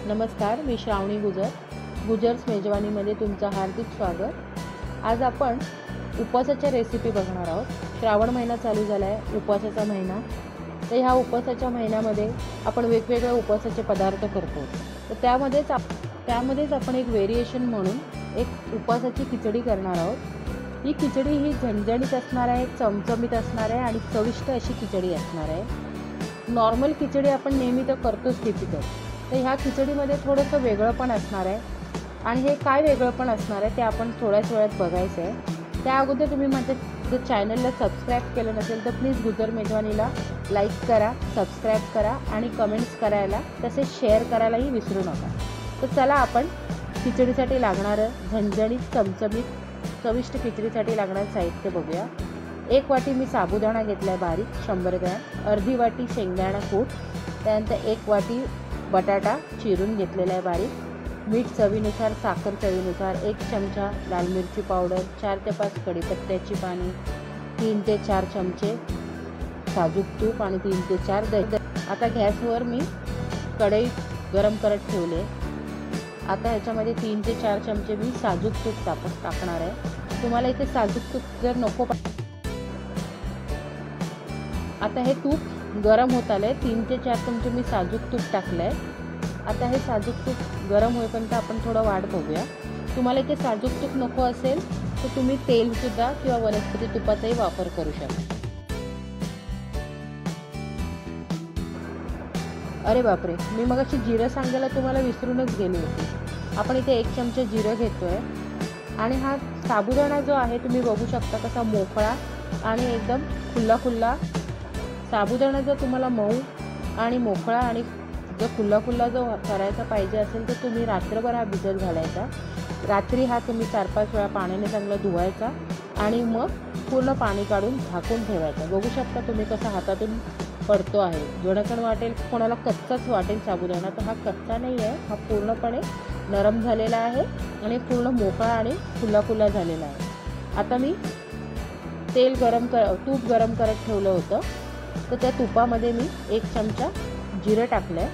नमस्कार, मी श्रावणी गुजर्स मेजवानीमध्ये तुमचं हार्दिक स्वागत। आज आपण उपवासाच्या रेसिपी बघणार आहोत। श्रावण महिना चालू झाला आहे, उपवासाचा महिना। तर ह्या उपवासाच्या महिन्यामध्ये आपण वेगवेगळे उपवासाचे पदार्थ करतो। तर त्यामध्येच आपण एक व्हेरिएशन म्हणून एक उपवासाची खिचडी करणार आहोत। ही खिचडी ही झणझणीत असणार आहे, चमचमीत असणार आहे आणि चविष्ट अशी खिचडी असणार आहे। नॉर्मल खिचडी आपण नेहमी तर करतोच टिपिकल, तर ह्या खिचडीमध्ये थोडंसं वेगळं पण असणार आहे। आणि हे काय वेगळं पण असणार आहे ते आपण थोड्याच वेळात बघायचं आहे। त्या अगोदर तुम्ही माझ्या जर चॅनलला सबस्क्राईब केलं नसेल तर प्लीज गुजर मेजवानीला लाईक करा, सबस्क्राईब करा आणि कमेंट्स करायला तसेच शेअर करायलाही विसरू नका। तर चला आपण खिचडीसाठी लागणारं झणझणीत चमचमीत चविष्ट खिचडीसाठी लागणारं साहित्य बघूया। 1 वाटी मी साबुदाणा घेतला आहे बारीक 100 ग्रॅम, अर्धी वाटी शेंगदाणा कूट, त्यानंतर 1 वाटी बटाटा चिरून घेतलेला आहे बारीक, मीठ चवीनुसार, साखर चवीनुसार, 1 चमचा लाल मिरची पावडर, 4 ते 5 कढीपत्त्याची पाने, 3 ते 4 चमचे साजूक तूप आणि 3 ते 4 दही। आता गॅसवर मी कढई गरम करत ठेवले। आता ह्याच्यामध्ये 3 ते 4 चमचे मी साजूक तूप टाकणार आहे। तुम्हाला इथे साजूक तूप जर नको, आता हे तूप गरम होत आलंय। 3 ते 4 चमचे मी साजूक तूप टाकलंय। आता हे साजूक तूप गरम होईपर्यंत आपण थोडं वाट बघूया। तुम्हाला इथे साजूक तूप नको असेल तर तुम्ही तेल सुद्धा किंवा वनस्पती तुपाचाही वापर करू शकता। अरे बापरे, मी मगाशी जिरं सांगायला तुम्हाला विसरूनच गेले होते। आपण इथे 1 चमचा जिरं घेतोय आणि हा साबुदाणा जो आहे तुम्ही बघू शकता कसा मोकळा आणि एकदम खुल्ला साबुदाणा जर तुम्हाला मऊ आणि मोकळा आणि जर खुल्ला जो करायचा पाहिजे असेल तर तुम्ही रात्रभर हा भिजत घालायचा। रात्री हा तुम्ही 4-5 वेळा पाण्याने चांगला धुवायचा आणि मग पूर्ण पाणी काढून झाकून ठेवायचा। बघू शकता तुम्ही कसा हातातून पडतो आहे। जेणेकरून वाटेल कोणाला कच्चाच वाटेल साबुदाणा, तर हा कच्चा नाही आहे, हा पूर्णपणे नरम झालेला आहे आणि पूर्ण मोकळा आणि खुल्ला झालेला आहे। आता मी तूप गरम करत ठेवलं होतं, तर त्या तुपामध्ये मी 1 चमचा जिरं टाकलंय।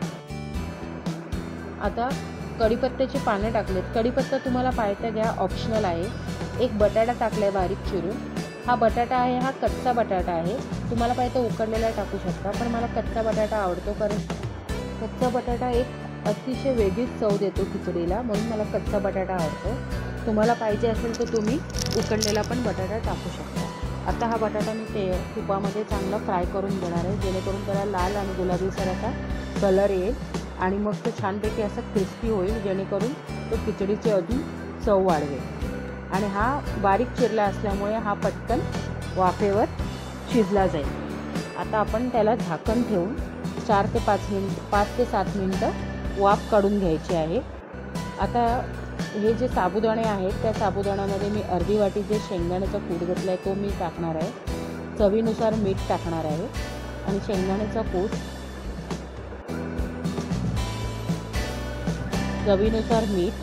आता कढीपत्त्याची पाने टाकलेत। कढीपत्ता तुम्हाला पाहिजे घ्या, ऑप्शनल आहे। 1 बटाटा टाकलाय बारीक चिरून। हा बटाटा आहे, हा कच्चा बटाटा आहे। तुम्हाला पाहिजे उकडलेला टाकू शकता, पण मला कच्चा बटाटा आवडतो कारण कच्चा बटाटा एक अतिशय वेगळीच चव देतो खिचडीला, म्हणून मला कच्चा बटाटा आवडतो। तुम्हाला पाहिजे असेल तर तुम्ही उकडलेला पण बटाटा टाकू शकता। आता हा बटाटा मी तुपामध्ये चांगला फ्राय करून घेणार आहे, जेणेकरून त्याला लाल आणि गुलाबीसर असा कलर येईल आणि मग तो छानपैकी असा क्रिस्पी होईल, जेणेकरून तो खिचडीची अजून चव वाढवेल। आणि हा बारीक चिरला असल्यामुळे हा पटकन वाफेवर शिजला जाईल। आता आपण त्याला झाकण ठेवून 5 ते 7 मिनिटं वाफ काढून घ्यायची आहे। आता हे जे साबुदाणे आहेत त्या साबुदाण्यामध्ये मी अर्धी वाटी जे शेंगदाण्याचा कूट घेतला आहे तो मी टाकणार आहे। चवीनुसार मीठ टाकणार आहे आणि शेंगदाण्याचा कूट, चवीनुसार मीठ,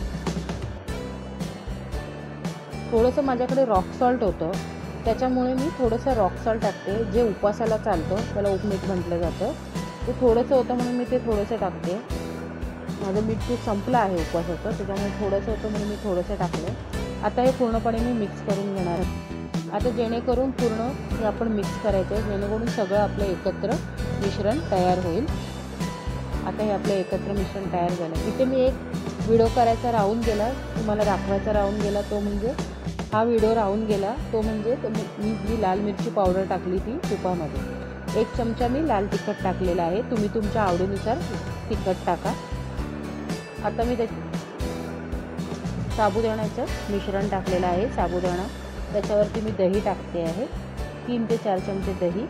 थोडंसं माझ्याकडे रॉक सॉल्ट होतं त्याच्यामुळे मी थोडंसं रॉक सॉल्ट टाकते। जे उपवासाला चालतं त्याला उपमीठ म्हटलं जातं, ते थोडंसं होतं म्हणून मी ते थोडंसं टाकते। माझं मीठ ते संपलं आहे उपवासाचं, त्याच्यामुळे थोडंसं होतं म्हणून मी थोडंसं टाकलं। आता हे पूर्णपणे मी मिक्स करून घेणार आहे। आता जेणेकरून पूर्ण हे आपण मिक्स करायचं आहे, जेणेकरून सगळं आपलं एकत्र मिश्रण तयार होईल। आता हे आपलं एकत्र मिश्रण तयार झालं। इथे मी एक व्हिडिओ करायचा राहून गेला, तुम्हाला दाखवायचा राहून गेला, तो म्हणजे हा व्हिडिओ राहून गेला, तो म्हणजे मी जी लाल मिरची पावडर टाकली ती तुपामध्ये 1 चमचा मी लाल तिखट टाकलेला आहे। तुम्ही तुमच्या आवडीनुसार तिखट टाका। आता मी साबुदाण्याचं मिश्रण टाकलेलं आहे, साबुदाणा, त्याच्यावरती मी दही टाकते आहे, 3 ते 4 चमचे दही।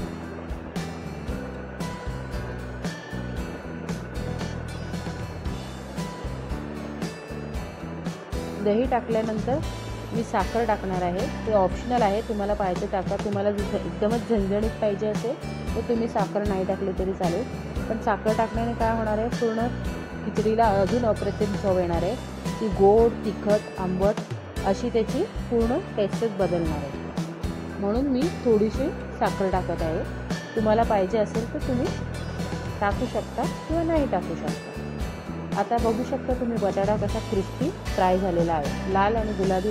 दही टाकल्यानंतर मी साखर टाकणार आहे, ते ऑप्शनल आहे, तुम्हाला पाहिजे टाका। तुम्हाला एकदमच झणझणीत पाहिजे असेल तर तुम्ही साखर नाही टाकली तरी चालेल, पण साखर टाकण्याने काय होणार आहे, पूर्ण खिचडीला अजून अप्रतिम चव येणार आहे। ती गोड, तिखट, आंबट अशी त्याची पूर्ण टेस्टच बदलणार आहे, म्हणून मी थोडीशी साखर टाकत आहे। तुम्हाला पाहिजे असेल तर तुम्ही टाकू शकता किंवा नाही टाकू शकता। आता बघू शकता तुम्ही बटाटा कसा क्रिस्पी फ्राय झालेला आहे. लाल आणि गुलाबी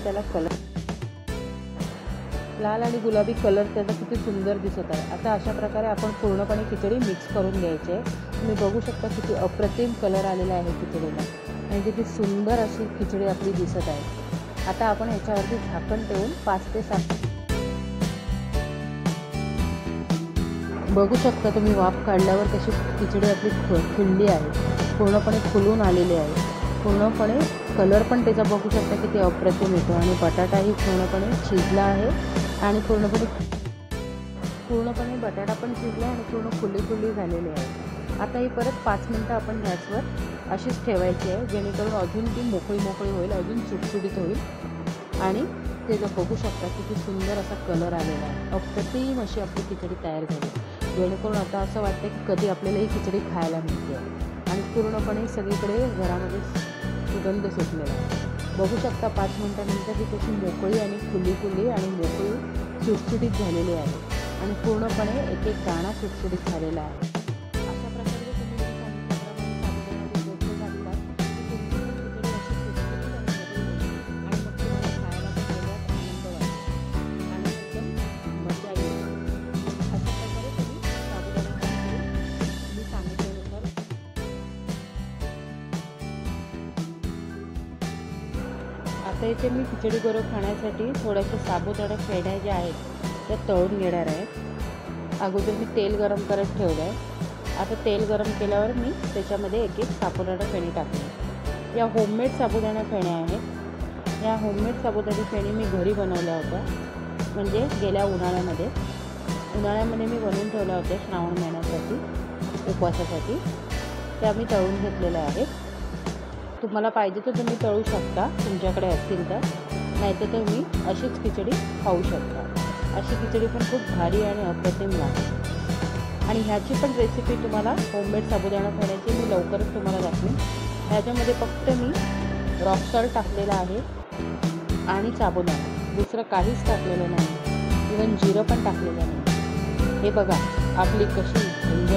कलर त्याचा किती सुंदर दिसत आहे. आता अशा प्रकारे आपण पूर्णपणे खिचडी मिक्स करून घ्यायची आहे. तुम्ही बघू शकता किती अप्रतिम कलर आलेला आहे खिचडीला आणि किती सुंदर अशी खिचडी आपली दिसत आहे. आता आपण ह्याच्यावरती झाकण ठेवून 5 ते 7 बघू शकता तुम्ही वाफ काढल्यावर कशी खिचडी आपली फुलली आहे. पूर्णपणे फुलून आलेली आहे. पूर्णपणे कलर पण त्याचा बघू शकता किती अप्रतिम येतो आणि बटाटाही पूर्णपणे शिजला आहे आणि पूर्णपणे बटाटा पण शिजला आणि पूर्ण फुली झालेली आहे. आता ही परत 5 मिनटं आपण गॅसवर अशीच ठेवायची आहे, जेणेकरून अजून ती मोकळी होईल, अजून सुटसुटीत होईल आणि त्याचं बघू शकता किती सुंदर असा कलर आलेला आहे. अप्रतिम अशी आपली खिचडी तयार झाली, जेणेकरून आता असं वाटतं की कधी आपल्याला ही खिचडी खायला मिळते आणि पूर्णपणे सगळीकडे घरामध्ये सुगंध सुटलेला आहे. बघू शकता 5 मिनटानंतर ही कशी मोकळी आणि फुली आणि मोकळी सुटसुटीत झालेली आहे आणि पूर्णपणे एक दाणा सुटसुटीत झालेला आहे. अशा प्रकारे तुम्ही सांगितल्याप्रमाणे साबुदाणा भिजवत घातलात की तुमची खिचडी अशी सुटसुटीत आणि मग तुम्हाला खायला पण वेगळाच आनंद वाटतो आणि एकदम मजा येते. अशा प्रकारे तुम्ही साबुदाणा खिचडी मी सांगितल्यानुसार आता इथे मी खिचडी बरोबर खाण्यासाठी थोड्याशा साबुदाणा फेण्या ज्या आहेत त्या तळून घेणार आहे. अगोदर मी तेल गरम करत ठेवलं आहे. आता तेल गरम केल्यावर मी त्याच्यामध्ये एक साबुदाणा फेणी टाकली. या होममेड साबुदाणा फेण्या आहेत. या होममेड साबुदाणा फेणी मी घरी बनवल्या होत्या, म्हणजे गेल्या उन्हाळ्यामध्ये मी बनवून ठेवल्या होत्या श्रावण महिन्यासाठी, उपवासासाठी. त्या मी तळून घेतलेल्या आहेत. तुम्हाला पाहिजे तर तुम्ही तळू शकता तुमच्याकडे असतील तर, नाहीतर तुम्ही अशीच खिचडी खाऊ शकता. अशी खिचडी पण खूप भारी आणि अप्रतिम लागते आणि ह्याची पण रेसिपी तुम्हाला होममेड साबुदाणा फेण्याची मी लवकरच तुम्हाला दाखवेन. ह्याच्यामध्ये फक्त मी रॉक सॉल्ट टाकलेला आहे आणि साबुदाणा, दुसरं काहीच टाकलेलं नाही, इवन जिरं पण टाकलेलं नाही. हे बघा आपली कशी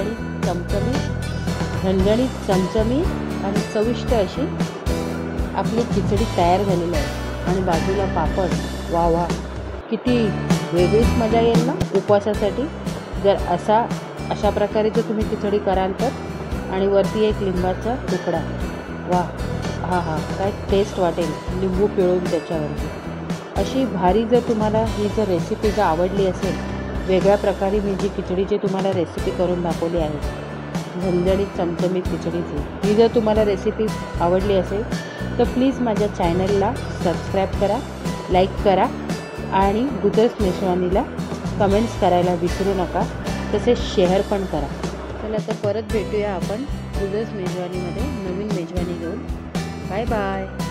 झणझणीत चमचमीत आणि चविष्ट अशी आपली खिचडी तयार झालेली आहे आणि बाजूला पापड. वा किती वेगळीच मजा येईल ना उपवासासाठी जर अशा प्रकारे जर तुम्ही खिचडी कराल तर. आणि वरती एक लिंबाचा तुकडा. वा काय टेस्ट वाटेल लिंबू पिळून त्याच्यावरती. अशी भारी जर तुम्हाला ही जर रेसिपी जर आवडली असेल, वेगळ्या प्रकारे मी जी खिचडीची तुम्हाला रेसिपी करून दाखवली आहे झणझणीत चमचमीत खिचडीची, ही जर तुम्हाला रेसिपी आवडली असेल तर प्लीज माझ्या चॅनलला सबस्क्राईब करा, लाईक करा आणि गुजर्स मेजवानीला कमेंट्स करायला विसरू नका. तसेच शेअर पण करा. चला तर परत भेटूया आपण गुजर्स मेजवानीमध्ये नवीन मेजवानी घेऊन. Bye bye.